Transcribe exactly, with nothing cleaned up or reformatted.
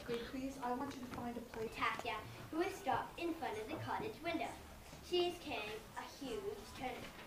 Good, please. I want you to find a place. Tatya, who is stopped in front of the cottage window. She is carrying a huge turnip.